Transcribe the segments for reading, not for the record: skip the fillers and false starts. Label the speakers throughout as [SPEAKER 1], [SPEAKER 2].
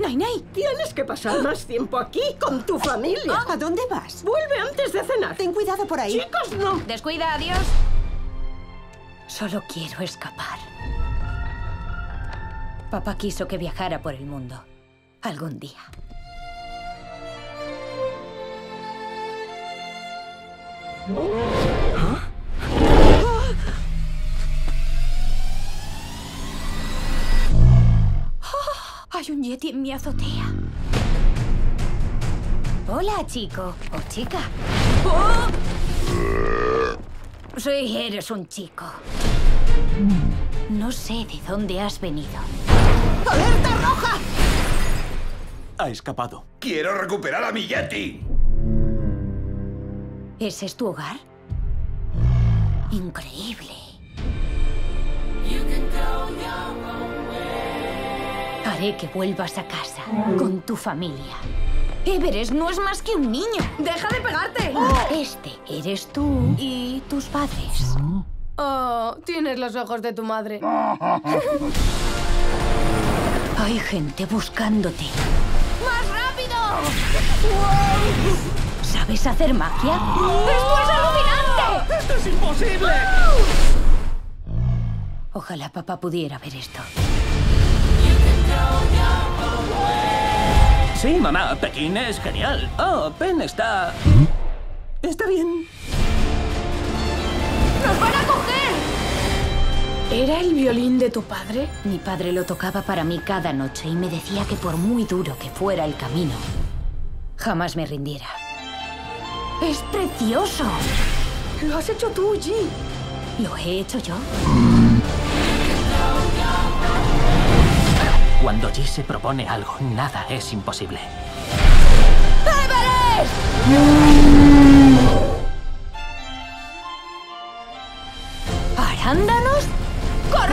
[SPEAKER 1] Nainai.
[SPEAKER 2] Tienes que pasar más tiempo aquí con tu familia.
[SPEAKER 1] ¿A dónde vas?
[SPEAKER 2] Vuelve antes de cenar.
[SPEAKER 1] Ten cuidado por ahí.
[SPEAKER 2] Chicos, no.
[SPEAKER 3] Descuida, adiós. Solo quiero escapar. Papá quiso que viajara por el mundo. Algún día. Hay un yeti en mi azotea. Hola, chico. O chica. Sí, eres un chico. No sé de dónde has venido.
[SPEAKER 1] ¡Alerta roja!
[SPEAKER 4] Ha escapado.
[SPEAKER 5] ¡Quiero recuperar a mi Yeti!
[SPEAKER 3] ¿Ese es tu hogar? Increíble. Haré que vuelvas a casa con tu familia. Everest no es más que un niño.
[SPEAKER 1] ¡Deja de pegarte!
[SPEAKER 3] Este eres tú y tus padres.
[SPEAKER 1] Oh, tienes los ojos de tu madre.
[SPEAKER 3] Hay gente buscándote.
[SPEAKER 1] ¡Más rápido!
[SPEAKER 3] ¿Sabes hacer magia? ¡Esto es alucinante!
[SPEAKER 4] ¡Esto es imposible!
[SPEAKER 3] Ojalá papá pudiera ver esto.
[SPEAKER 4] Sí, mamá, Pekín es genial. Oh, Pen está... Está bien.
[SPEAKER 1] ¡Nos van a coger! ¿Era el violín de tu padre?
[SPEAKER 3] Mi padre lo tocaba para mí cada noche y me decía que por muy duro que fuera el camino, jamás me rindiera. ¡Es precioso!
[SPEAKER 1] Lo has hecho tú, G.
[SPEAKER 3] ¿Lo he hecho yo?
[SPEAKER 4] Cuando G se propone algo, nada es imposible.
[SPEAKER 1] ¡Everest!
[SPEAKER 3] ¿Arándanos? ¡Corred!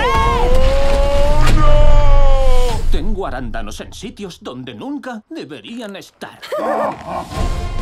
[SPEAKER 4] Tengo arándanos en sitios donde nunca deberían estar.